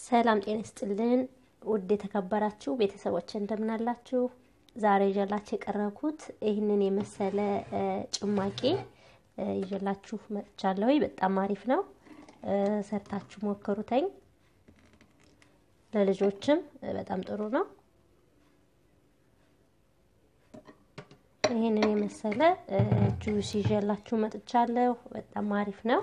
ሰላም ጤና ይስጥልን ውድ የተከበራችሁ ቤተሰቦች እንደምን አላችሁ? ዛሬ ይዤላችሁ የቀረብኩት ይህንን የመሰለ ጭማቂ ይዤላችሁ መጥቻለሁ። በጣም አሪፍ ነው። ሰርታችሁ ሞክሩተኝ። ለልጆችም በጣም ጥሩ ነው። ይህንን የመሰለ ጁስ ይዤላችሁ መጥቻለሁ። በጣም አሪፍ ነው።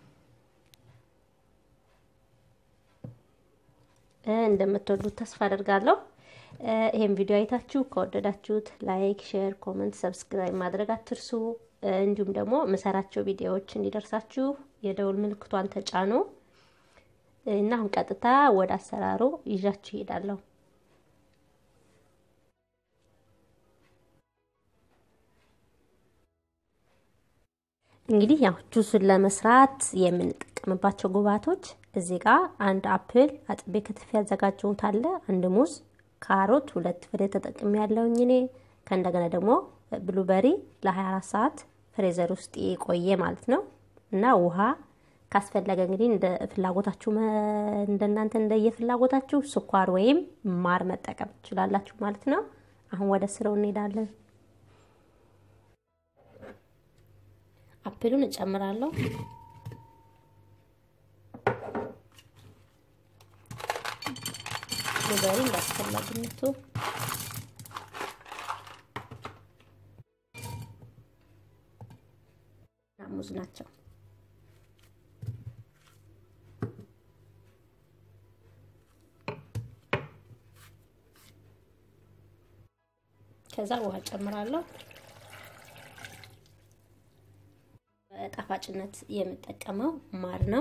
እንደምትወዱት ተስፋ አደርጋለሁ። ይሄን ቪዲዮ አይታችሁ ከወደዳችሁት ላይክ፣ ሼር፣ ኮሜንት፣ ሰብስክራይብ ማድረግ አትርሱ። እንዲሁም ደግሞ መሰራቸው ቪዲዮዎች እንዲደርሳችሁ የደውል ምልክቷን ተጫኑ እና አሁን ቀጥታ ወደ አሰራሩ ይዣችሁ እሄዳለሁ። እንግዲህ ያው ጁሱን ለመስራት የምንጠቀምባቸው ግብአቶች እዚህ ጋር አንድ አፕል አጥቤ ከትፌ ያዘጋጀሁት አለ፣ አንድ ሙዝ፣ ካሮት 2 ፍሬ ተጠቅሜያለሁኝ እኔ። ከእንደገና ደግሞ ብሉበሪ ለ24 ሰዓት ፍሬዘር ውስጥ የቆየ ማለት ነው። እና ውሃ ካስፈለገ እንግዲህ እንደ ፍላጎታችሁ እንደናንተ እንደየፍላጎታችሁ ስኳር ወይም ማር መጠቀም ትችላላችሁ ማለት ነው። አሁን ወደ ስራው እንሄዳለን። አፕሉን እጨምራለሁ። ብሉበሪ እንዳስፈላጊነቱ ሙዝ ናቸው። ከዛ ውሃ ጨምራለሁ። ጣፋጭነት የምጠቀመው ማር ነው።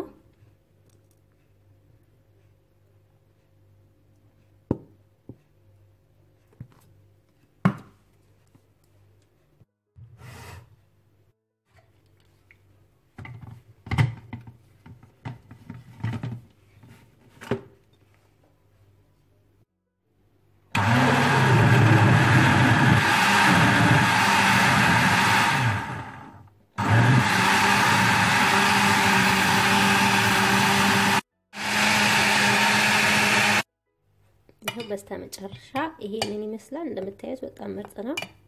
በስተመጨረሻ ይሄንን ይመስላል። እንደምታዩት በጣም ምርጥ ነው።